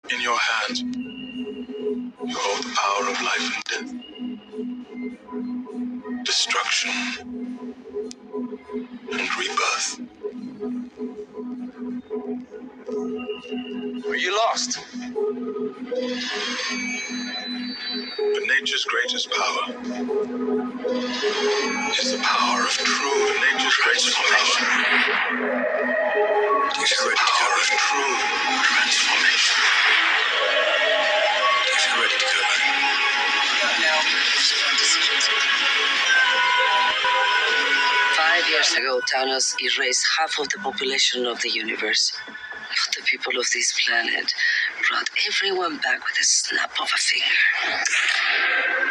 In your hands, you hold the power of life and death, destruction and rebirth. Are you lost? But nature's greatest power is the power of true nature's greatest power. Is the power of true transformation. Do you feel ready to go back? Not now. Decisions. 5 years ago, Thanos erased half of the population of the universe. But the people of this planet brought everyone back with a snap of a finger.